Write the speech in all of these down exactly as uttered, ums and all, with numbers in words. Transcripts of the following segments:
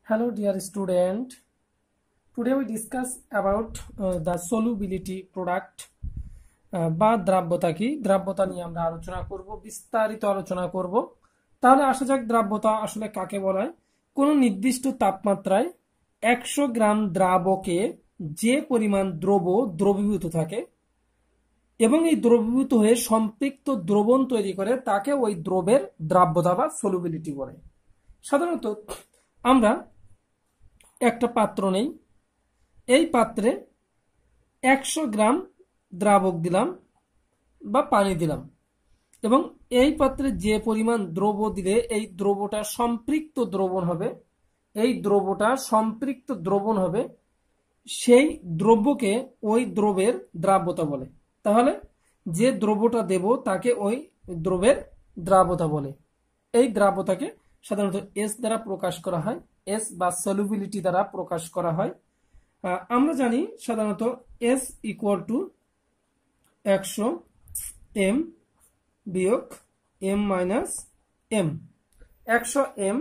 Hello dear student, today we discuss about uh, the solubility product বা দ্রাব্যতা কি দ্রাব্যতা নিয়ে আমরা আলোচনা করব, বিস্তারিত আলোচনা করব। তাহলে আসা যাক দ্রাব্যতা আসলে কাকে বলা হয়। কোনো নির্দিষ্ট তাপমাত্রায় একশো গ্রাম দ্রাবকে যে পরিমাণ দ্রব দ্রবীভূত থাকে এবং এই দ্রবীভূত হয়ে সম্পৃক্ত দ্রবণ তৈরি করে তাকে ওই দ্রবের দ্রাব্যতা বা সলুবিলিটি বলে। সাধারণত আমরা একটা পাত্র নেই, এই পাত্রে একশো গ্রাম দ্রাবক দিলাম বা পানি দিলাম এবং এই পাত্রে যে পরিমাণ দ্রব দিলে এই দ্রবটা সম্পৃক্ত দ্রবণ হবে, এই দ্রবটা সম্পৃক্ত দ্রবণ হবে সেই দ্রব্যকে ওই দ্রবের দ্রাব্যতা বলে। তাহলে যে দ্রব্যটা দেব তাকে ওই দ্রবের দ্রাব্যতা বলে। এই দ্রাব্যতাকে সাধারণত এস দ্বারা প্রকাশ করা হয়, এস বা সলিউবিলিটি দ্বারা প্রকাশ করা হয়। আমরা জানি সাধারণত এস ইকুয়াল টু একশো এম বিয়োগ এম মাইনাস এম। একশো এম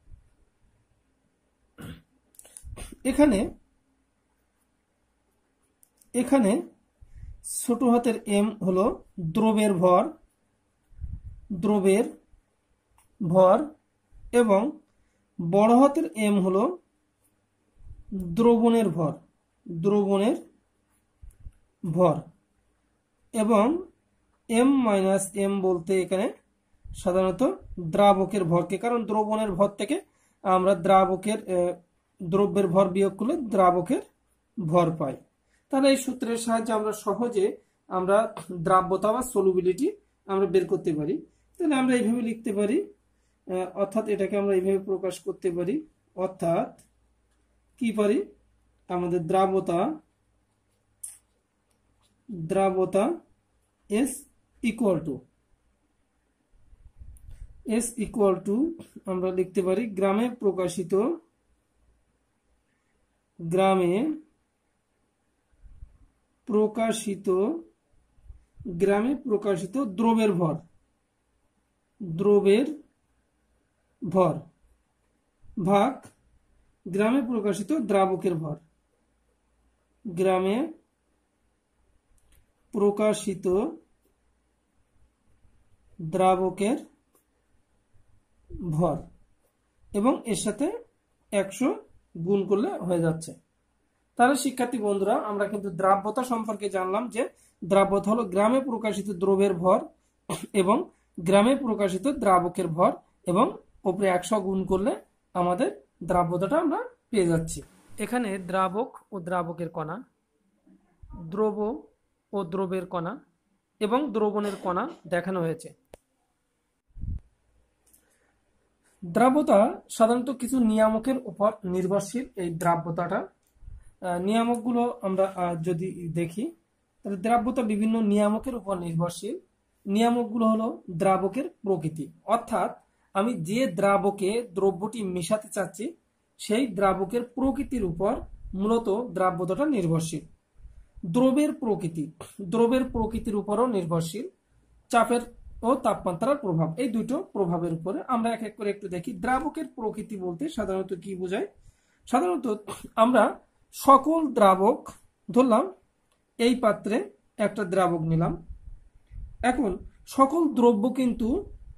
এখানে এখানে ছোট হাতের এম হলো দ্রবের ভর, দ্রবের ভর এবং বড় হাতের এম হলো দ্রবণের ভর, দ্রবণের ভর এবং এম মাইনাস এম বলতে এখানে সাধারণত দ্রাবকের ভরকে, কারণ দ্রবণের ভর থেকে আমরা দ্রাবকের দ্রব্যের ভর বিয়োগ করলে দ্রাবকের ভর পাই। তাহলে এই সূত্রের সাহায্যে আমরা সহজে আমরা দ্রাব্যতা বা সলুবিলিটি আমরা বের করতে পারি। তাহলে আমরা এইভাবে লিখতে পারি, অর্থাৎ এটাকে আমরা এইভাবে প্রকাশ করতে পারি, অর্থাৎ কি পারি, আমাদের দ্রাব্যতা দ্রাব্যতা S equal to S equal to আমরা লিখতে পারি গ্রামে প্রকাশিত গ্রামে প্রকাশিত গ্রামে প্রকাশিত দ্রবের ভর, দ্রবের ভর ভাগ গ্রামে প্রকাশিত দ্রাবকের ভর, গ্রামে প্রকাশিত দ্রাবকের ভর এবং এর সাথে একশো গুণ করলে হয়ে যাচ্ছে। তাহলে শিক্ষার্থী বন্ধুরা, আমরা কিন্তু দ্রাব্যতা সম্পর্কে জানলাম যে দ্রাব্যতা হলো গ্রামে প্রকাশিত দ্রবের ভর এবং গ্রামে প্রকাশিত দ্রাবকের ভর এবং উপরে একশো গুণ করলে আমাদের দ্রাব্যতাটা আমরা পেয়ে যাচ্ছি। এখানে দ্রাবক ও দ্রাবকের কণা, দ্রব ও দ্রবের কণা এবং দ্রবণের কণা দেখানো হয়েছে। দ্রাব্যতা সাধারণত কিছু নিয়ামকের উপর নির্ভরশীল। এই দ্রাব্যতাটা নিয়ামকগুলো আমরা যদি দেখি তাহলে দ্রাব্যতা বিভিন্ন নিয়ামকের উপর নির্ভরশীল। নিয়ামকগুলো হলো দ্রাবকের প্রকৃতি, অর্থাৎ আমি যে দ্রাবকে দ্রব্যটি মেশাতে চাচ্ছি সেই দ্রাবকের প্রকৃতির উপর মূলত দ্রাব্যতাটা নির্ভরশীল। দ্রবের প্রকৃতি, দ্রবের প্রকৃতির উপরও নির্ভরশীল। চাপের ও তাপমাত্রার প্রভাব, এই দুটো প্রভাবের উপরে আমরা এক এক করে একটু দেখি। দ্রাবকের প্রকৃতি বলতে সাধারণত কি বোঝায়? সাধারণত আমরা সকল দ্রাবক ধরলাম, এই পাত্রে একটা দ্রাবক নিলাম, এখন সকল দ্রব্য কিন্তু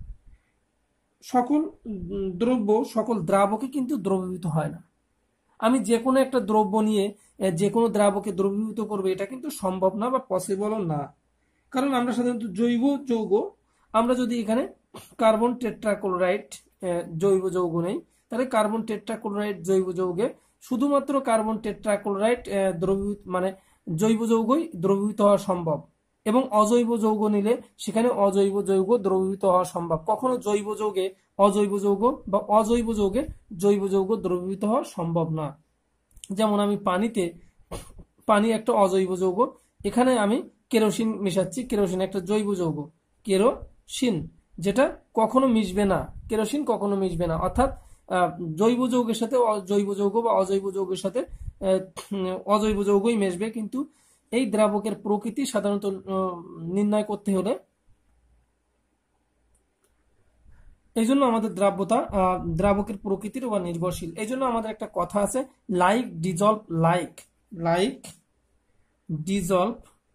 সকল দ্রব্য সকল দ্রাবকে কিন্তু দ্রবীভূত হয় না। আমি যে কোনো একটা দ্রব্য নিয়ে যে কোনো দ্রাবকে দ্রবীভূত করবে এটা কিন্তু সম্ভব না বা পসিবল না, কারণ আমরা সাধারণত জৈব যৌগ, আমরা যদি এখানে কার্বন টেট্রাক্লোরাইড জৈব যৌগ নেই, তাহলে কার্বন টেট্রাক্লোরাইড জৈব যৌগে শুধুমাত্র কার্বন টেট্রাক্লোরাইড দ্রবীভূত মানে জৈব যৌগই দ্রবীভূত হওয়া সম্ভব এবং অজৈব যৌগ নিলে সেখানে অজৈব যৌগ দ্রবীভূত হওয়া সম্ভব। কখনো জৈব যৌগে অজৈব যৌগ বা অজৈব যৌগে জৈব যৌগ দ্রবীভূত হওয়া সম্ভব না। যেমন আমি পানিতে, পানি একটা অজৈব যৌগ, এখানে আমি কেরোসিন মেশাচ্ছি, কেরোসিন একটা জৈব যৌগ, কেরোসিন যেটা কখনো মিশবে না, কেরোসিন কখনো মিশবে না, অর্থাৎ জৈব যৌগের সাথে জৈব যৌগ বা অজৈব যৌগের সাথে অজৈব যৌগই মিশবে। কিন্তু এই দ্রাবকের প্রকৃতি সাধারণত নির্ণয় করতে হলে এই জন্য আমাদের দ্রাব্যতা দ্রাবকের প্রকৃতির উপর নির্ভরশীল। এই জন্য আমাদের একটা কথা আছে, like dissolve like, like dissolve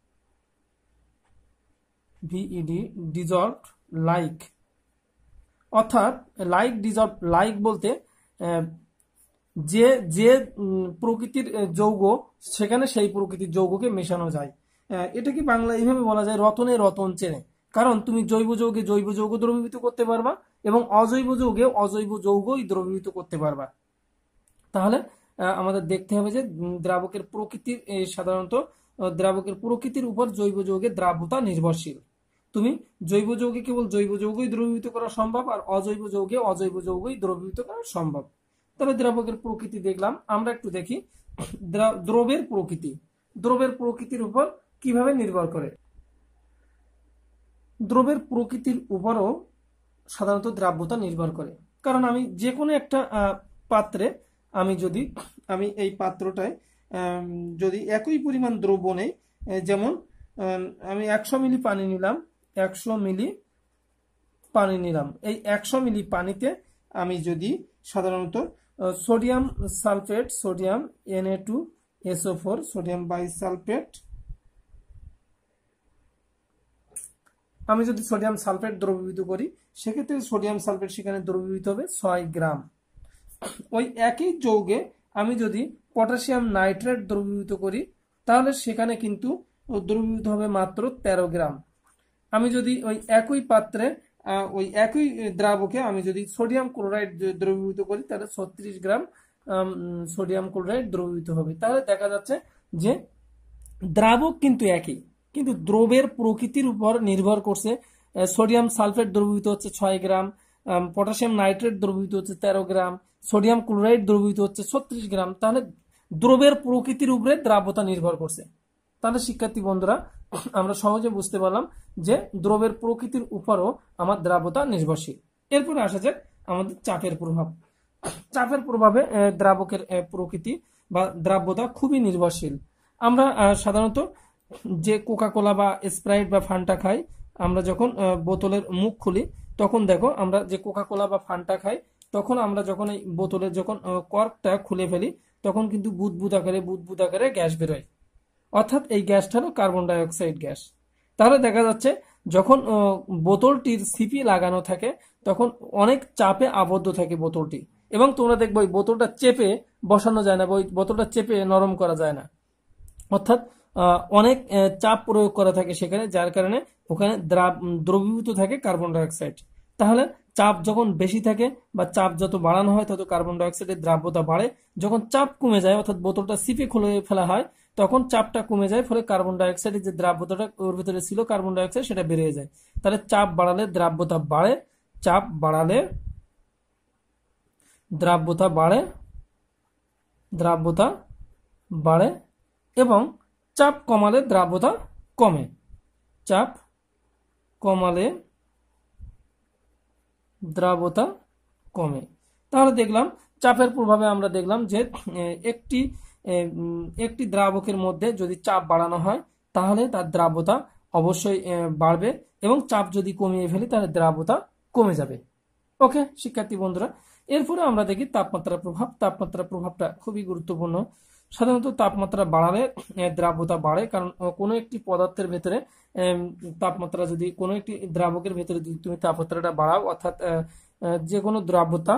ভিইডি ডিজলভ লাইক, অর্থাৎ লাইক ডিজলভ লাইক বলতে যে যে প্রকৃতির যৌগ সেখানে সেই প্রকৃতির যৌগকে মেশানো যায়। এটা কি বাংলা এইভাবে বলা যায়, রতনে রতন চেনে। কারণ তুমি জৈব যৌগে জৈব যৌগ দ্রবীভূত করতে পারবা এবং অজৈব যৌগে অজৈব যৌগই দ্রবীভূত করতে পারবা। তাহলে আমাদের দেখতে হবে যে দ্রাবকের প্রকৃতির সাধারণত দ্রাবকের প্রকৃতির উপর জৈব যৌগের দ্রাব্যতা নির্ভরশীল। তুমি জৈব যৌগে কেবল জৈব যৌগই দ্রবীভূত করা সম্ভব, আর অজৈব যৌগে অজৈব যৌগই দ্রবীভূত করা সম্ভব। তবে দ্রাবকের প্রকৃতি দেখলাম, আমরা একটু দেখি দ্রবের প্রকৃতি। দ্রবের প্রকৃতির উপর কিভাবে নির্ভর করে? দ্রবের প্রকৃতির উপরও সাধারণত দ্রাব্যতা নির্ভর করে। কারণ আমি যে কোনো একটা পাত্রে আমি যদি আমি এই পাত্রটায় যদি একই পরিমাণ দ্রব্য নেই, যেমন আমি একশো মিলি পানি নিলাম, একশো মিলি পানি নিলাম এই একশো মিলি পানিতে আমি যদি সাধারণত sodium sulphate, sodium N A two S O four, sodium bisulphate, আমি যদি সোডিয়াম সালফেট দ্রবীভূত করি, সেক্ষেত্রে সোডিয়াম সালফেট সেখানে দ্রবীভূত হবে ছয় গ্রাম। ওই একই যৌগে আমি যদি পটাশিয়াম নাইট্রেট দ্রবীভূত করি, তাহলে সেখানে কিন্তু দ্রবীভূত হবে মাত্র তেরো গ্রাম। আমি যদি ওই একই পাত্রে ওই একই দ্রাবকে আমি যদি সোডিয়াম ক্লোরাইড দ্রবীভূত করি, তাহলে ছত্রিশ গ্রাম সোডিয়াম ক্লোরাইড দ্রবীভূত হবে। তাহলে দেখা যাচ্ছে যে দ্রাবক কিন্তু একই, কিন্তু দ্রবের প্রকৃতির উপর নির্ভর করছে। সোডিয়াম সালফেট দ্রবীভূত হচ্ছে ছয় গ্রাম, পটাশিয়াম নাইট্রেট দ্রবীভূত হচ্ছে তেরো গ্রাম, সোডিয়াম ক্লোরাইড দ্রবীভূত হচ্ছে ছত্রিশ গ্রাম। তাহলে দ্রবের প্রকৃতির উপরে দ্রাব্যতা নির্ভর করছে। তাহলে শিক্ষার্থী বন্ধুরা, আমরা সহজে বুঝতে পারলাম যে দ্রবের প্রকৃতির উপরও আমার দ্রাব্যতা নির্ভরশীল। এরপরে আসা যাক আমাদের চাপের প্রভাব। চাপের প্রভাবে দ্রাবকের প্রকৃতি বা দ্রাব্যতা খুবই নির্ভরশীল। আমরা সাধারণত যে কোকা কোলা বা স্প্রাইট বা ফান্টা খাই, আমরা যখন বোতলের মুখ খুলি তখন দেখো আমরা যে কোকা কোলা বা ফান্টা খাই, তখন আমরা যখন এই বোতলের যখন কর্কটা খুলে ফেলি, তখন কিন্তু বুদবুদ আকারে বুদবুদ আকারে গ্যাস বেরোয়। অর্থাৎ এই গ্যাসটা হলো কার্বন ডাইঅক্সাইড গ্যাস। তাহলে দেখা যাচ্ছে যখন বোতলটির সিপি লাগানো থাকে, তখন অনেক চাপে আবদ্ধ থাকে বোতলটি, এবং তোমরা দেখবে ওই বোতলটা চেপে বসানো যায় না, ওই বোতলটা চেপে নরম করা যায় না। অর্থাৎ অনেক চাপ প্রয়োগ করা থাকে সেখানে, যার কারণে ওখানে দ্রবীভূত থাকে কার্বন ডাইঅক্সাইড। তাহলে চাপ যখন বেশি থাকে বা চাপ যত বাড়ানো হয়, তত কার্বন ডাইঅক্সাইডের দ্রাব্যতা বাড়ে। যখন চাপ কমে যায়, অর্থাৎ বোতলটা সিপে খুলে ফেলা হয়, তখন চাপটা কমে যায়, ফলে কার্বন ডাইঅক্সাইডের যে দ্রাব্যতাটা ওর ভিতরে ছিল কার্বন ডাইঅক্সাইড, সেটা বেড়ে যায়। তাহলে চাপ বাড়ালে দ্রাব্যতা বাড়ে, চাপ বাড়ালে দ্রাব্যতা বাড়ে, দ্রাব্যতা বাড়ে এবং চাপ কমালে দ্রাব্যতা কমে, চাপ কমালে দ্রাব্যতা কমে। তাহলে দেখলাম চাপের প্রভাবে আমরা দেখলাম যে একটি একটি দ্রাবকের মধ্যে যদি চাপ বাড়ানো হয়, তাহলে তার দ্রাব্যতা অবশ্যই বাড়বে, এবং চাপ যদি কমিয়ে ফেলি তাহলে দ্রাব্যতা কমে যাবে। ওকে শিক্ষার্থী বন্ধুরা, এরপরে আমরা দেখি তাপমাত্রার প্রভাব। তাপমাত্রার প্রভাবটা খুবই গুরুত্বপূর্ণ। সাধারণত তাপমাত্রা বাড়ালে দ্রাব্যতা বাড়ে, কারণ কোনো একটি পদার্থের ভেতরে তাপমাত্রা যদি কোনো একটি দ্রাবকের ভেতরে যদি তুমি তাপমাত্রাটা বাড়াও, অর্থাৎ যে কোনো দ্রাব্যতা।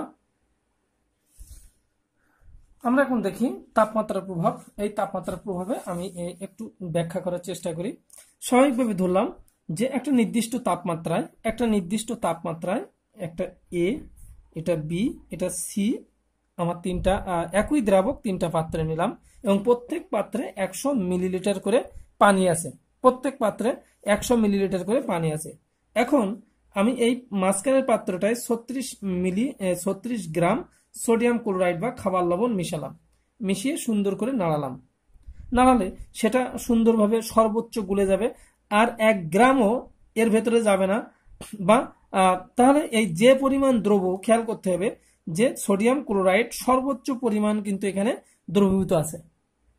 আমরা এখন দেখি তাপমাত্রার প্রভাব। এই তাপমাত্রার প্রভাবে আমি একটু ব্যাখ্যা করার চেষ্টা করি। স্বাভাবিকভাবে ধরলাম যে একটা নির্দিষ্ট তাপমাত্রায় একটা নির্দিষ্ট তাপমাত্রায় একটা এ, এটা বি, এটা সি, আমার তিনটা একই দ্রাবক তিনটা পাত্রে নিলাম, এবং প্রত্যেক পাত্রে একশো মিলিলিটার করে পানি আছে। প্রত্যেক পাত্রে একশো মিলিলিটার করে পানি আছে। এখন আমি এই মাঝখানের পাত্রটায় ছত্রিশ মিলি ছত্রিশ গ্রাম সোডিয়াম ক্লোরাইড বা খাবার লবণ মিশালাম, মিশিয়ে সুন্দর করে নাড়ালাম। নাড়ালে সেটা সুন্দরভাবে সর্বোচ্চ গুলে যাবে, আর এক গ্রামও এর ভেতরে যাবে না। বা তাহলে এই যে পরিমাণ দ্রব, খেয়াল করতে হবে যে সোডিয়াম ক্লোরাইড সর্বোচ্চ পরিমাণ কিন্তু এখানে দ্রবীভূত আছে।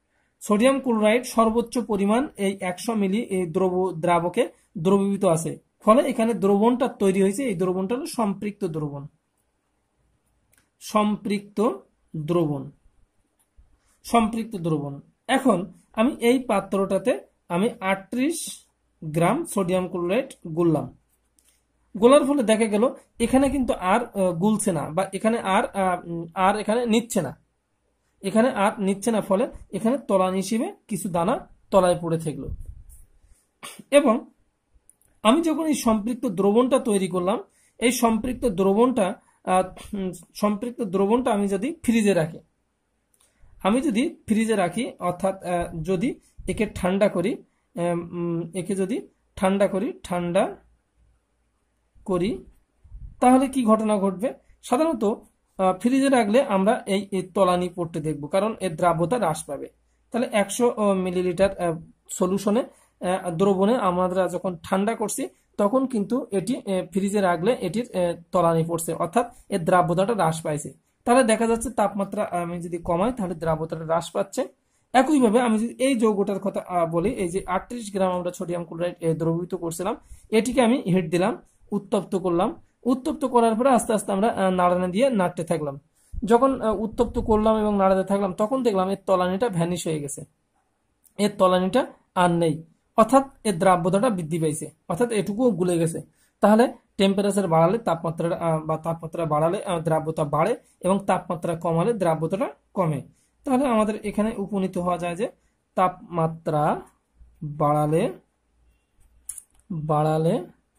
সোডিয়াম ক্লোরাইড সর্বোচ্চ পরিমাণ এই একশো মিলি এই দ্রব দ্রাবকে দ্রবীভূত আছে। ফলে এখানে দ্রবণটা তৈরি হয়েছে, এই দ্রবণটা হলো সম্পৃক্ত দ্রবণ। সম্পৃক্ত দ্রবণ সম্পৃক্ত দ্রবণ এখন আমি এই পাত্রটাতে আমি আটত্রিশ গ্রাম সোডিয়াম ক্লোরাইড গুললাম। গোলার ফলে দেখা গেল এখানে কিন্তু আর গুলছে না, বা এখানে আর আর এখানে নিচ্ছে না, এখানে আর নিচ্ছে না, ফলে এখানে তলানি হিসেবে কিছু দানা তলায় পড়ে থাকলো। এবং আমি যখন এই সম্পৃক্ত দ্রবণটা তৈরি করলাম, এই সম্পৃক্ত দ্রবণটা সম্পৃক্ত দ্রবণটা আমি যদি ফ্রিজে রাখি, আমি যদি ফ্রিজে রাখি অর্থাৎ যদি একে ঠান্ডা করি, একে যদি ঠান্ডা করি ঠান্ডা করি তাহলে কি ঘটনা ঘটবে? সাধারণত ফ্রিজে রাখলে আমরা এই তলানি পড়তে দেখব, কারণ এর দ্রাব্যতা হ্রাস পাবে। তাহলে একশো মিলিলিটার সলিউশনে দ্রবণে আমরা যখন ঠান্ডা করছি তখন কিন্তু এটি ফ্রিজে রাখলে এটির তলানি পড়ছে, অর্থাৎ এর দ্রাব্যতাটা হ্রাস পাইছে। তাহলে দেখা যাচ্ছে তাপমাত্রা আমি যদি কমাই তাহলে দ্রাব্যতাটা হ্রাস পাচ্ছে। একইভাবে আমি যদি এই যৌগটার কথা বলি, এই যে আটত্রিশ গ্রাম আমরা সোডিয়াম ক্লোরাইড দ্রবীভূত করছিলাম, এটিকে আমি হিট দিলাম, উত্তপ্ত করলাম। উত্তপ্ত করার পরে আস্তে আস্তে আমরা নাড়ানো দিয়ে নাড়তে থাকলাম। যখন উত্তপ্ত করলাম এবং নাড়াতে থাকলাম তখন দেখলাম এর তলানিটা ভ্যানিশ হয়ে গেছে, এর তলানিটা আর নেই, অর্থাৎ এর দ্রাব্যতাটা বৃদ্ধি পাইছে, অর্থাৎ এটুকুও গুলে গেছে। তাহলে টেম্পারেচার বাড়ালে তাপমাত্রা বা তাপমাত্রা বাড়ালে দ্রাব্যতা বাড়ে এবং তাপমাত্রা কমালে দ্রাব্যতাটা কমে। তাহলে আমাদের এখানে উপনীত হওয়া যায় যে তাপমাত্রা বাড়ালে বাড়ালে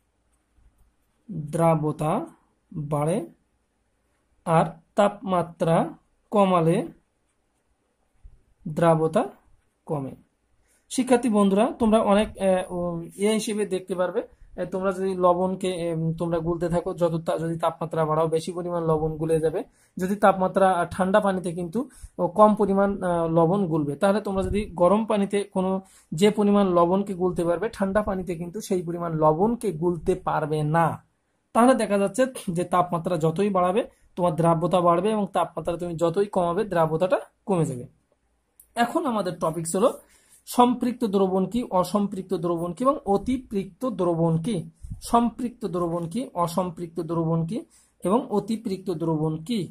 দ্রাব্যতা বাড়ে আর তাপমাত্রা কমালে দ্রাব্যতা কমে। শিক্ষার্থী বন্ধুরা, তোমরা অনেক ইয়ে হিসেবে দেখতে পারবে, তোমরা যদি লবণকে তোমরা গুলতে থাকো, যত যদি তাপমাত্রা বাড়াও বেশি পরিমাণ লবণ গুলে যাবে, যদি তাপমাত্রা ঠান্ডা পানিতে কিন্তু কম পরিমাণ লবণ গুলবে। তাহলে তোমরা যদি গরম পানিতে কোনো যে পরিমাণ লবণকে গুলতে পারবে, ঠান্ডা পানিতে কিন্তু সেই পরিমাণ লবণকে গুলতে পারবে না। তাহলে দেখা যাচ্ছে যে তাপমাত্রা যতই বাড়াবে তোমার দ্রাব্যতা বাড়বে এবং তাপমাত্রা তুমি যতই কমাবে দ্রাব্যতাটা কমে যাবে। এখন আমাদের টপিকস হলো সম্পৃক্ত দ্রবণ কি, অসম্পৃক্ত দ্রবণ কি এবং অতিপৃক্ত দ্রবণ কি। সম্পৃক্ত দ্রবণ কি, অসম্পৃক্ত দ্রবণ কি এবং অতিপৃক্ত দ্রবণ কি।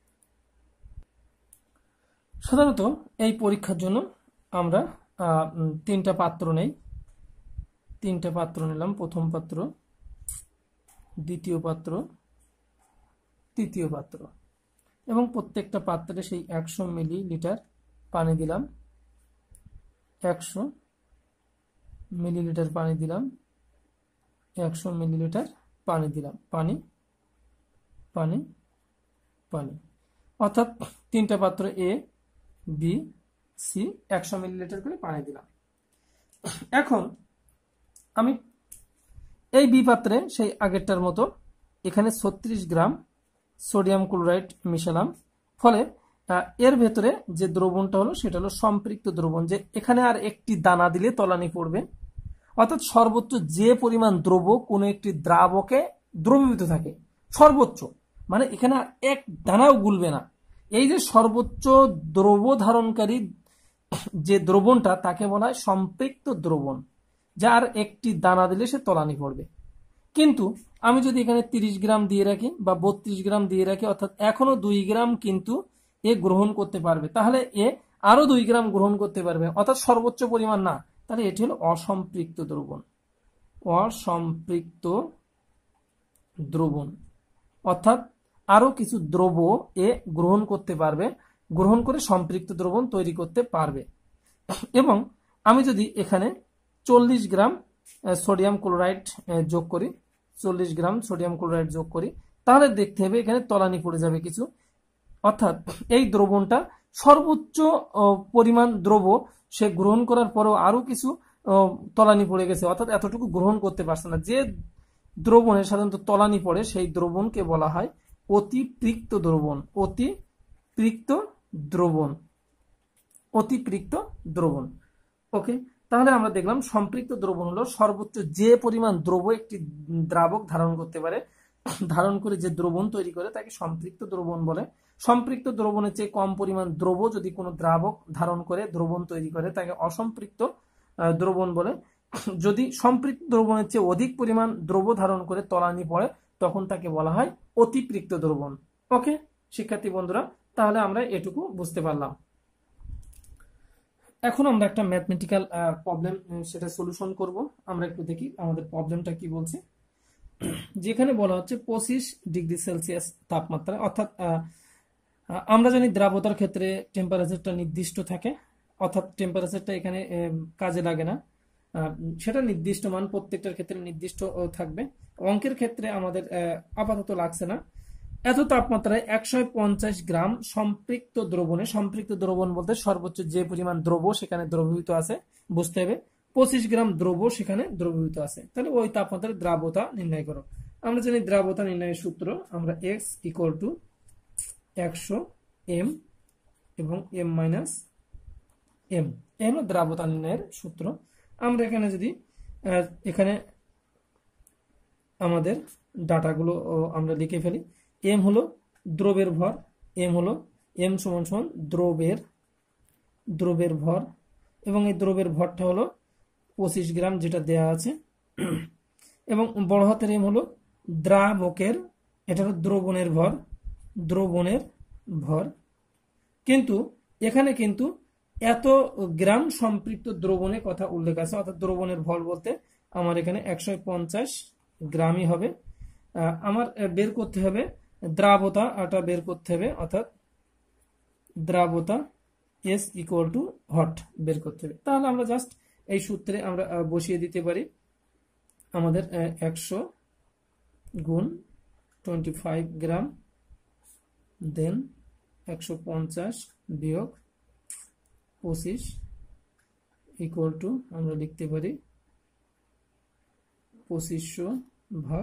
সাধারণত এই পরীক্ষার জন্য আমরা তিনটা পাত্র নেই, তিনটা পাত্র নিলাম, প্রথম পাত্র, দ্বিতীয় পাত্র, তৃতীয় পাত্র, এবং প্রত্যেকটা পাত্রে সেই একশো মিলিলিটার পানি দিলাম, একশো মিলিলিটার পানি দিলাম, একশো মিলিলিটার পানি দিলাম, পানি পানি পানি অর্থাৎ তিনটা পাত্র এ বি সি একশো মিলিলিটার করে পানি দিলাম। এখন আমি এই বি পাত্রে সেই আগেরটার মতো এখানে ছত্রিশ গ্রাম সোডিয়াম ক্লোরাইড মিশালাম, ফলে এর ভেতরে যে দ্রবণটা হলো সেটা হলো সম্পৃক্ত দ্রবণ। যে এখানে আর একটি দানা দিলে তলানি পড়বে, অর্থাৎ সর্বোচ্চ যে পরিমাণ দ্রব কোনো একটি দ্রাবকে দ্রবীভূত থাকে, সর্বোচ্চ মানে এখানে আর এক দানাও গুলবে না, এই যে সর্বোচ্চ দ্রব ধারণকারী যে দ্রবণটা তাকে বলা হয় সম্পৃক্ত দ্রবণ, যার একটি দানা দিলে সে তলানি পড়বে। কিন্তু আমি যদি এখানে তিরিশ গ্রাম দিয়ে রাখি বা বত্রিশ গ্রাম দিয়ে রাখি, অর্থাৎ এখনো দুই গ্রাম কিন্তু এ গ্রহণ করতে পারবে, তাহলে এ আরো দুই গ্রাম গ্রহণ করতে পারবে, অর্থাৎ সর্বোচ্চ পরিমাণ না, তাহলে এটি হলো অসম্পৃক্ত দ্রবণ। অসম্পৃক্ত দ্রবণ অর্থাৎ আরো কিছু দ্রব এ গ্রহণ করতে পারবে, গ্রহণ করে সম্পৃক্ত দ্রবণ তৈরি করতে পারবে। এবং আমি যদি এখানে চল্লিশ গ্রাম সোডিয়াম ক্লোরাইড যোগ করি, চল্লিশ গ্রাম সোডিয়াম ক্লোরাইড যোগ করি, তাহলে দেখতে হবে এখানে তলানি পড়ে যাবে কিছু, অর্থাৎ এই দ্রবণটা সর্বোচ্চ পরিমাণ দ্রব সে গ্রহণ করার পরেও আরো কিছু তলানি পড়ে গেছে, অর্থাৎ এতটুকু গ্রহণ করতে পারছে না। যে দ্রবণে সাধারণত তলানি পড়ে সেই দ্রবণকে বলা হয় অতিপৃক্ত দ্রবণ। অতিপৃক্ত দ্রবণ অতিপৃক্ত দ্রবণ ওকে। তাহলে আমরা দেখলাম সম্পৃক্ত দ্রবণ হলো সর্বোচ্চ যে পরিমাণ দ্রব একটি দ্রাবক ধারণ করতে পারে, ধারণ করে যে দ্রবণ তৈরি করে তাকে সম্পৃক্ত দ্রবণ বলে। সম্পৃক্ত দ্রবণের চেয়ে কম পরিমাণ দ্রব যদি কোনো দ্রাবক ধারণ করে দ্রবণ তৈরি করে তাকে অসম্পৃক্ত দ্রবণ বলে। যদি সম্পৃক্ত দ্রবণের চেয়ে অধিক পরিমাণ দ্রব্য ধারণ করে তলানি পড়ে তখন তাকে বলা হয় অতিপৃক্ত দ্রবণ। ওকে শিক্ষার্থী বন্ধুরা, তাহলে আমরা এটুকু বুঝতে পারলাম। এখন আমরা একটা ম্যাথমেটিক্যাল প্রবলেম সেটা সলিউশন করব। আমরা একটু দেখি আমাদের প্রবলেমটা কি বলছে। যেখানে বলা হচ্ছে পঁচিশ ডিগ্রি সেলসিয়াস তাপমাত্রা, অর্থাৎ আমরা জানি দ্রাবতার ক্ষেত্রে টেম্পারেচারটা নির্দিষ্ট থাকে, অর্থাৎ টেম্পারেচারটা এখানে কাজে লাগে না, সেটা নির্দিষ্ট মান প্রত্যেকটার ক্ষেত্রে নির্দিষ্ট থাকবে। অঙ্কের ক্ষেত্রে আমাদের আপাতত লাগছে না। এত তাপমাত্রায় একশো পঞ্চাশ গ্রাম সম্পৃক্ত দ্রবণে, সম্পৃক্ত দ্রবণ বলতে সর্বোচ্চ যে পরিমাণ দ্রব্য সেখানে দ্রবীভূত আছে বুঝতে হবে, পঁচিশ গ্রাম দ্রব্য সেখানে দ্রবীভূত আছে। তাহলে ওই তাপমাত্রার দ্রাব্যতা নির্ণয় করো। আমরা জানি দ্রাব্যতা নির্ণয়ের সূত্র, আমরা এক্স ইকুয়াল টু একশো এম এবং এম মাইনাস এম, এ হলো দ্রাব্যতা নির্ণয়ের সূত্র। আমরা এখানে যদি এখানে আমাদের ডাটাগুলো আমরা লিখে ফেলি। এম হলো দ্রবের ভর, এম হলো এম সমান সমান দ্রবের দ্রবের ভর, এবং এই দ্রবের ভরটা হলো পঁচিশ গ্রাম যেটা দেয়া আছে, এবং বড় হাতের এম হলো দ্রাবকের, এটা হলো দ্রবণের ভর, দ্রবণের ভর। কিন্তু এখানে কিন্তু এত গ্রাম সম্পৃক্ত দ্রবণের কথা উল্লেখ আছে, অর্থাৎ দ্রবণের ভর বলতে আমার এখানে একশো পঞ্চাশ গ্রামই হবে। আমার বের করতে হবে দ্রাবতা, এটা বের করতে হবে, অর্থাৎ দ্রাবতা এস ইকুয়াল টু হট বের করতে হবে। তাহলে আমরা জাস্ট এই সূত্রে আমরা বসিয়ে দিতে পারি। আমাদের একশো গুণ টোয়েন্টি ফাইভ গ্রাম দেন একশো পঞ্চাশ বিয়োগ পঁচিশ ইকুয়াল টু আমরা লিখতে পারি পঁচিশশো ভাগ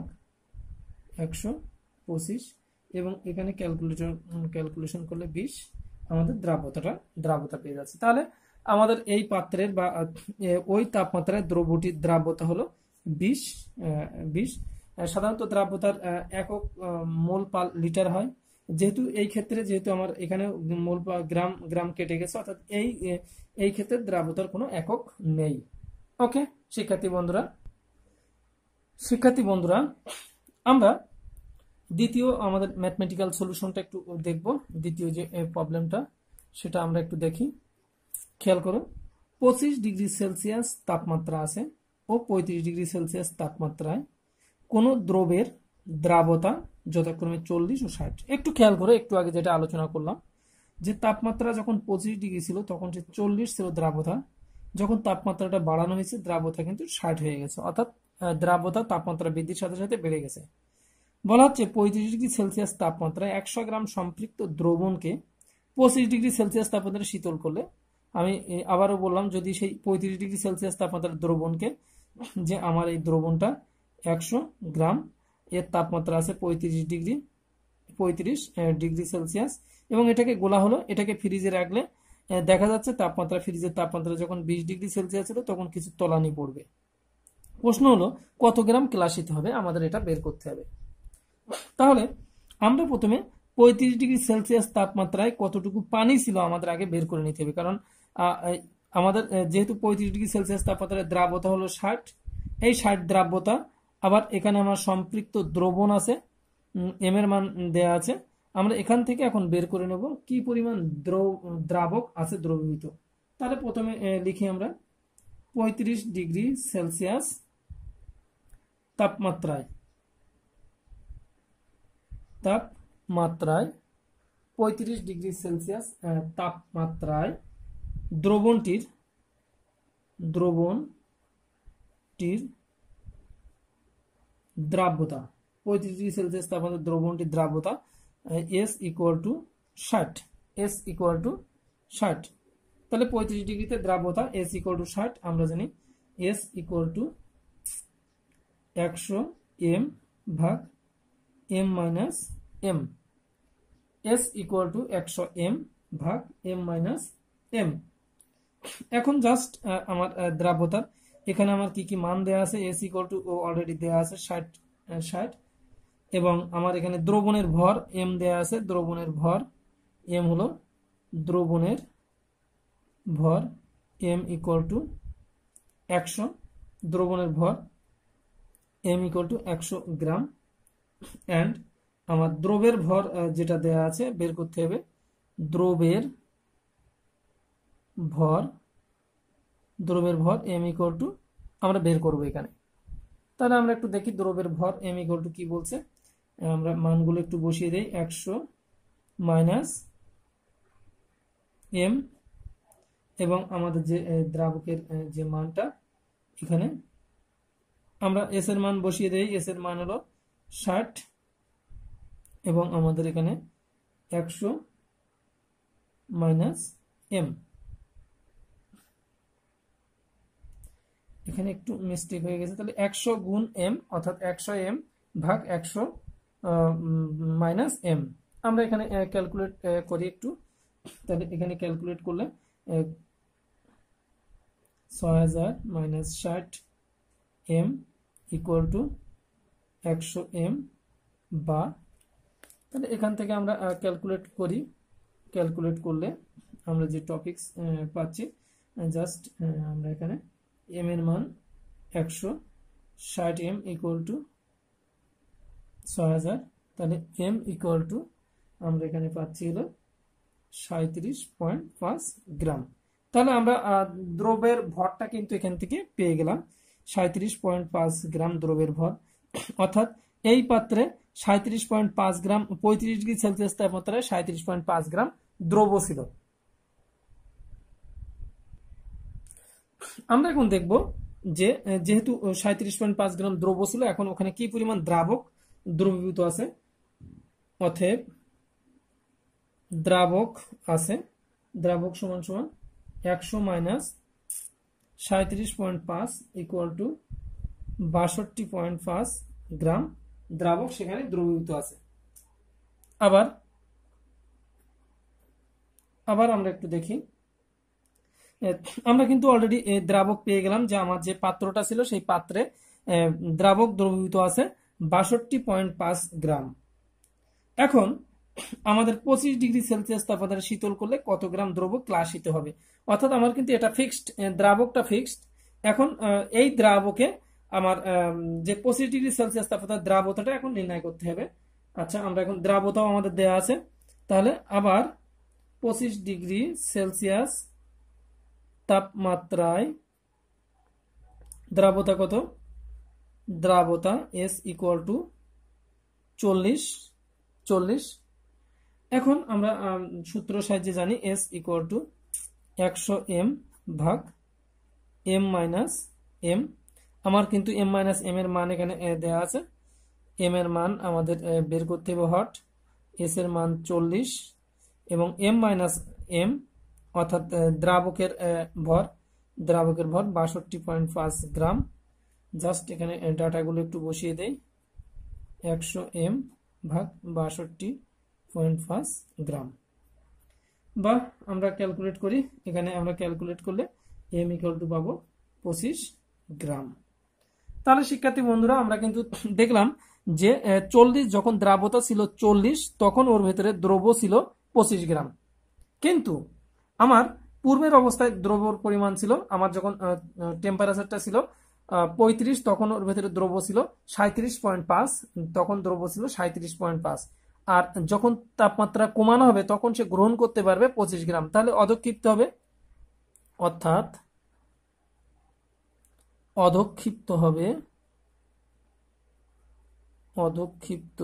একশো পঁচিশ, এবং এখানে ক্যালকুলেশন ক্যালকুলেশন করলে বিশ, আমাদের দ্রাব্যতাটা দ্রাব্যতা পেয়ে যাচ্ছে। তাহলে আমাদের এই পাত্রের বা ওই তাপমাত্রায় দ্রব্যটির দ্রাব্যতা হলো বিশ বিশ। সাধারণত দ্রাব্যতার একক মোল পার লিটার হয়, যেহেতু এই ক্ষেত্রে যেহেতু আমার এখানে মোল পার গ্রাম গ্রাম কেটে গেছে, অর্থাৎ এই এই ক্ষেত্রে দ্রাব্যতার কোনো একক নেই। ওকে শিক্ষার্থী বন্ধুরা, শিক্ষার্থী বন্ধুরা আমরা দ্বিতীয় আমাদের ম্যাথমেটিক্যাল সলিউশনটা একটু দেখব। দ্বিতীয় যে প্রবলেমটা সেটা আমরা একটু দেখি। খেয়াল করো, পঁচিশ ডিগ্রি সেলসিয়াস তাপমাত্রা আছে ও পঁয়ত্রিশ ডিগ্রি সেলসিয়াস তাপমাত্রায় কোনো দ্রবের দ্রাবতা যথাক্রমে চল্লিশ ও ষাট। একটু খেয়াল করো, একটু আগে যেটা আলোচনা করলাম যে তাপমাত্রা যখন পঁচিশ ডিগ্রি ছিল তখন সে চল্লিশ ছিল দ্রাবতা, যখন তাপমাত্রাটা বাড়ানো হয়েছে দ্রাবতা কিন্তু ষাট হয়ে গেছে, অর্থাৎ দ্রাবতা তাপমাত্রা বৃদ্ধির সাথে সাথে বেড়ে গেছে। বলা হচ্ছে পঁয়ত্রিশ ডিগ্রি সেলসিয়াস তাপমাত্রায় একশো গ্রাম সম্পৃক্ত দ্রবণকে পঁচিশ ডিগ্রি সেলসিয়াস তাপমাত্রায় শীতল করলে, আমি আবারও বললাম যদি সেই পঁয়ত্রিশ ডিগ্রি সেলসিয়াস তাপমাত্রার দ্রবণকে, যে আমার এই দ্রবণটা একশো গ্রাম, এর তাপমাত্রা আছে পঁয়ত্রিশ ডিগ্রি পঁয়ত্রিশ ডিগ্রি সেলসিয়াস, এবং এটাকে গোলা হলো, এটাকে ফ্রিজে রাখলে দেখা যাচ্ছে তাপমাত্রা, ফ্রিজের তাপমাত্রা যখন বিশ ডিগ্রি সেলসিয়াস ছিল তখন কিছু তলানি পড়বে। প্রশ্ন হলো কত গ্রাম ক্লাসিত হবে, আমাদের এটা বের করতে হবে। তাহলে আমরা প্রথমে পঁয়ত্রিশ ডিগ্রি সেলসিয়াস তাপমাত্রায় কতটুকু পানি ছিল আমাদের আগে বের করে নিতে হবে, কারণ আমাদের যেহেতু পঁয়ত্রিশ ডিগ্রি সেলসিয়াস তাপমাত্রায় দ্রাব্যতা হলো ষাট, এই ষাট দ্রাব্যতা, আবার এখানে আমার সম্পৃক্ত দ্রবণ আছে, এম এর মান দেয়া আছে, আমরা এখান থেকে এখন বের করে নেব কি পরিমাণ দ্রাবক আছে দ্রবীভূত। তাহলে প্রথমে লিখি আমরা পঁয়ত্রিশ ডিগ্রি সেলসিয়াস তাপমাত্রায় তাপমাত্রায় পঁয়ত্রিশ ডিগ্রি সেলসিয়াস তাপমাত্রায় দ্রবণটির দ্রবণটির দ্রাব্যতা, পঁয়ত্রিশ ডিগ্রি সেলসিয়াস তাপমাত্রায় দ্রবণটির দ্রাব্যতা এস ইকুয়াল টু ষাট, এস ইকুয়াল টু ষাট। তাহলে পঁয়ত্রিশ ডিগ্রিতে দ্রাব্যতা এস ইকুয়াল টু ষাট, আমরা জানি এস ইকুয়াল টু একশো এম ভাগ M minus M, S equal to একশো এম ভাগ এম মাইনাস এম। এখন জাস্ট আমার দ্রাব্যতার এখানে আমার কি কি মান দেয়া আছে, এস ইকুয়াল টু ও অলরেডি দেয়া আছে ষাট ষাট, এবং আমার এখানে দ্রবণের ভর এম দেয়া আছে, দ্রবণের ভর এম হলো দ্রবণের ভর, এম ইকুয়াল টু একশো দ্রবণের ভর এম ইকুয়াল টু একশো গ্রাম অ্যান্ড আমার দ্রবের ভর যেটা দেয়া আছে বের করতে হবে দ্রবের ভর দ্রবের ভর এম ইকুয়াল টু আমরা বের করবো এখানে। তাহলে আমরা একটু দেখি দ্রবের ভর এম ইকুয়াল টু কি বলছে। আমরা মানগুলো একটু বসিয়ে দেই, একশো মাইনাস এম এবং আমাদের যে দ্রাবকের যে মানটা এখানে আমরা এস এর মান বসিয়ে দেই, এস এর মান হলো ষাট এবং আমাদের এখানে একশো মাইনাস এম। এখানে একটু মিস্টেক হয়ে গেছে, তাহলে একশো গুণ এম অর্থাৎ একশো এম ভাগ একশো মাইনাস এম। আমরা এখানে ক্যালকুলেট করি একটু, তাহলে এখানে ক্যালকুলেট করলে ছয় হাজার মাইনাস ষাট এম ইকুয়াল টু একশো এম বা, তাহলে এখান থেকে আমরা ক্যালকুলেট করি, ক্যালকুলেট করলে আমরা যে টপিকস পাচ্ছি জাস্ট আমরা এখানে এম এর মান একশো ষাট এম ইকুয়াল টু ছয় হাজার, তাহলে এম ইকুয়াল টু আমরা এখানে পাচ্ছি হলো সাঁত্রিশ পয়েন্ট পাঁচ গ্রাম। তাহলে আমরা দ্রবের ভরটা কিন্তু এখান থেকে পেয়ে গেলাম সাঁত্রিশ পয়েন্ট পাঁচ গ্রাম দ্রবের ভর, অর্থাৎ এই পাত্রে সাঁত্রিশ পয়েন্ট পাঁচ গ্রাম পঁয়ত্রিশ ডিগ্রি সেলসিয়াস তাপমাত্রায় সাঁত্রিশ পয়েন্ট পাঁচ গ্রাম দ্রব ছিল। আমরা এখন দেখব যে যেহেতু সাঁত্রিশ পয়েন্ট পাঁচ গ্রাম দ্রব ছিল, এখন ওখানে কি পরিমাণ দ্রাবক দ্রবীভূত আছে। অতএব দ্রাবক আছে, দ্রাবক সমান সমান একশো মাইনাস সাঁত্রিশ পয়েন্ট পাঁচ ইকুয়াল টু বাষট্টি পয়েন্ট পাঁচ গ্রাম দ্রাবক সেখানে দ্রবীভূত আছে। আবার আবার আমরা একটু দেখি, আমরা কিন্তু অলরেডি দ্রাবক পেয়ে গেলাম যে আমার যে পাত্রটা ছিল সেই পাত্রে দ্রাবক দ্রবীভূত আছে বাষট্টি পয়েন্ট পাঁচ গ্রাম। এখন আমাদের পঁচিশ ডিগ্রি সেলসিয়াস তাপমাত্রা শীতল করলে কত গ্রাম দ্রবক ক্লাসিত হবে, অর্থাৎ আমার কিন্তু এটা ফিক্সড, দ্রাবকটা ফিক্সড। এখন এই দ্রাবকে আমার যে পঁচিশ ডিগ্রি সেলসিয়াস তাপমাত্রা দ্রাবকটা এখন নির্ণয় করতে হবে। আচ্ছা, আমরা এখন দ্রাবকটাও আমাদের দেওয়া আছে, তাহলে আবার পঁচিশ ডিগ্রি সেলসিয়াস তাপমাত্রায় দ্রাবতা কত, দ্রাবতা এস ইকুয়াল টু চল্লিশ চল্লিশ। এখন আমরা সূত্র সাহায্যে জানি এস ইকুয়াল টু একশো এম ভাগ এম মাইনাস এম। আমার কিন্তু এম মাইনাস এম এর মান এখানে দেওয়া আছে, এম এর মান আমাদের বের করতে হবে হট, এস এর মান চল্লিশ এবং এম মাইনাস এম অর্থাৎ দ্রাবকের ভর, দ্রাবকের ভর বাষট্টি পয়েন্ট পাঁচ গ্রাম। জাস্ট এখানে ডাটাগুলো একটু বসিয়ে দেই, একশো এম ভাগ বাষট্টি পয়েন্ট পাঁচ গ্রাম, বা আমরা ক্যালকুলেট করি, এখানে আমরা ক্যালকুলেট করলে এম ইকুয়াল টু পাবো পঁচিশ গ্রাম। তাহলে শিক্ষার্থী বন্ধুরা আমরা কিন্তু দেখলাম যে চল্লিশ যখন দ্রাবতা ছিল চল্লিশ তখন ওর ভেতরে দ্রব ছিল পঁচিশ গ্রাম, কিন্তু আমার পূর্বের অবস্থায় দ্রবর পরিমাণ ছিল, আমার যখন টেম্পারেচারটা ছিল পঁয়ত্রিশ তখন ওর ভেতরে দ্রব ছিল সাঁত্রিশ পয়েন্ট পাঁচ, তখন দ্রব ছিল সাঁত্রিশ পয়েন্ট পাঁচ, আর যখন তাপমাত্রা কমানো হবে তখন সে গ্রহণ করতে পারবে পঁচিশ গ্রাম, তাহলে অধক্ষিপ্ত হবে, অর্থাৎ অধক্ষিপ্ত হবে, অধক্ষিপ্ত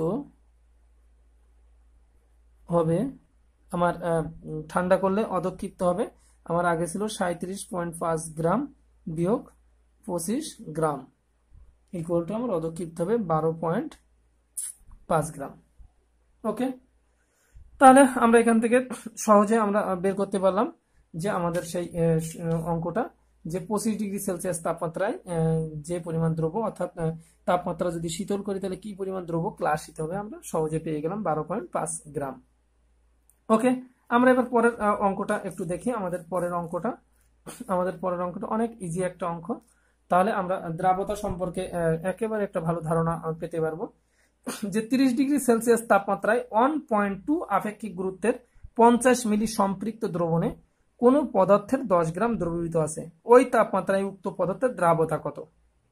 হবে আমার ঠান্ডা করলে অধক্ষিপ্ত হবে আমার আগে ছিল সাঁত্রিশ পয়েন্ট পাঁচ গ্রাম বিয়োগ পঁচিশ গ্রাম ইকুয়াল টু আমার অধক্ষিপ্ত হবে বারো পয়েন্ট পাঁচ গ্রাম। ওকে, তাহলে আমরা এখান থেকে সহজে আমরা বের করতে পারলাম যে আমাদের সেই অঙ্কটা যে পঁচিশ ডিগ্রি সেলসিয়াস তাপমাত্রায় যে পরিমাণ দ্রব্য, অর্থাৎ তাপমাত্রা যদি শীতল করি তাহলে কি পরিমাণ দ্রব্য ক্লাসিত হবে আমরা সহজে পেয়ে গেলাম বারো পয়েন্ট পাঁচ গ্রাম। ওকে, আমরা এবার পরের অঙ্কটা একটু দেখি। আমাদের পরের অঙ্কটা আমাদের পরের অঙ্কটা অনেক ইজি একটা অঙ্ক, তাহলে আমরা দ্রাবতা সম্পর্কে একেবারে একটা ভালো ধারণা পেতে পারবো। যে তিরিশ ডিগ্রি সেলসিয়াস তাপমাত্রায় ওয়ান পয়েন্ট টু আপেক্ষিক গুরুত্বের পঞ্চাশ মিলি সম্পৃক্ত দ্রবণে কোন পদার্থের দশ গ্রাম দ্রবীভূত আছে, ওই তাপমাত্রায় উক্ত পদার্থের দ্রাবতা কত।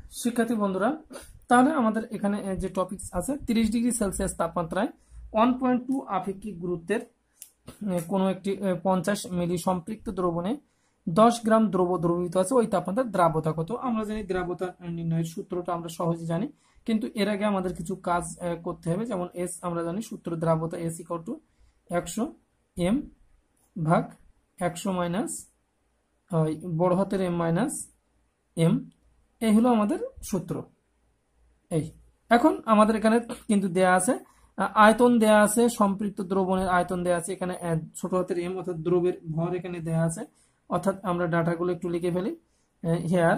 শিক্ষার্থী বন্ধুরা, তাহলে আমাদের এখানে যে টপিক আছে তিরিশ ডিগ্রি সেলসিয়াস তাপমাত্রায় ওয়ান পয়েন্ট টু আপেক্ষিক গুরুত্বের কোনো একটি পঞ্চাশ মিলি সম্পৃক্ত দ্রবণে দশ গ্রাম দ্রব দ্রবীভূত আছে, ওই তাপমাত্রার দ্রাব্যতা কত। আমরা জানি দ্রাব্যতা নির্ণয়ের সূত্রটা আমরা সহজে জানি, কিন্তু এর আগে আমাদের কিছু কাজ করতে হবে। যেমন এস আমরা জানি সূত্র, দ্রাব্যতা এস ইকুয়াল টু একশো এম ভাগ একশো মাইনাস বড় হাতের এম মাইনাস এম, এই হলো আমাদের সূত্র। এই এখন আমাদের এখানে কিন্তু দেয়া আছে আয়তন, দেয়া আছে সম্পৃক্ত দ্রবণের আয়তন দেয়া আছে, এখানে ছোট হাতের এম অর্থাৎ দ্রবের ভর এখানে দেয়া আছে। অর্থাৎ আমরা ডাটাগুলো একটু লিখে ফেলি। হেয়ার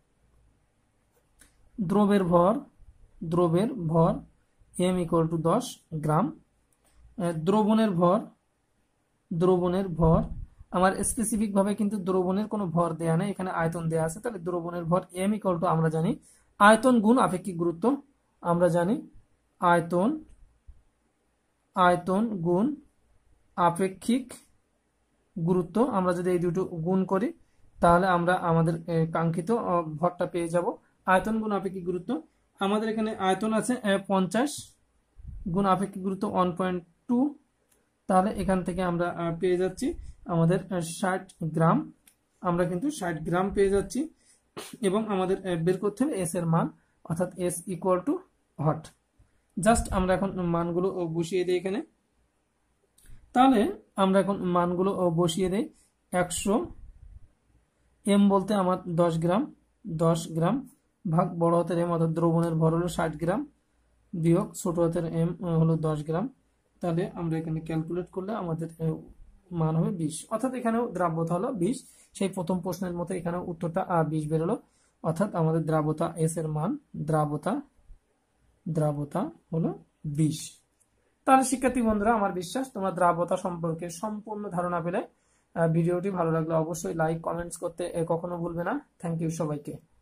দ্রবের ভর, দ্রবের ভর এম ইকুয়াল টু দশ গ্রাম। দ্রবণের ভর, দ্রবণের ভর আমার স্পেসিফিক ভাবে কিন্তু দ্রবণের কোনো ভর দেয়া নেই, এখানে আয়তন দেয়া আছে। তাহলে দ্রবণের ভর এম ইকুয়াল টু আমরা জানি আয়তন গুণ আপেক্ষিক গুরুত্ব। আমরা জানি আয়তন, আয়তন গুণ আপেক্ষিক গুরুত্ব। আমরা যদি এই দুটো গুণ করি তাহলে আমরা আমাদের কাঙ্ক্ষিত ভরটা পেয়ে যাব। আয়তন গুণ আপেক্ষিক গুরুত্ব, আমাদের এখানে আয়তন আছে পঞ্চাশ গুণ আপেক্ষিক গুরুত্ব ওয়ান পয়েন্ট টু, তাহলে এখান থেকে আমরা পেয়ে যাচ্ছি আমাদের ষাট গ্রাম। আমরা কিন্তু ষাট গ্রাম পেয়ে যাচ্ছি এবং আমাদের বের করতে হবে এস এর মান, অর্থাৎ S equal to hot. Just আমরা এখন মানগুলো বসিয়ে দিই এখানে। তাহলে আমরা এখন মানগুলো বসিয়ে দেই। একশো এম বলতে আমার দশ গ্রাম, দশ গ্রাম ভাগ বড় হাতের এম অর্থাৎ দ্রবণের ভর হলো ষাট গ্রাম বিয়োগ ছোট হাতের এম হলো দশ গ্রাম। তাহলে আমরা এখানে ক্যালকুলেট করলে আমাদের মান হবে বিশ, অর্থাৎ এখানেও দ্রাব্যতা হলো বিশ। সেই প্রথম প্রশ্নের মতো এখানেও উত্তরটা বিশ বেরোলো, অর্থাৎ আমাদের দ্রাব্যতা এস এর মান, দ্রাব্যতা দ্রাব্যতা হলো বিশ। তাহলে শিক্ষার্থী বন্ধুরা, আমার বিশ্বাস তোমরা দ্রাব্যতা সম্পর্কে সম্পূর্ণ ধারণা পেলে। ভিডিওটি ভালো লাগলে অবশ্যই লাইক কমেন্টস করতে কখনো ভুলবে না। থ্যাংক ইউ সবাইকে।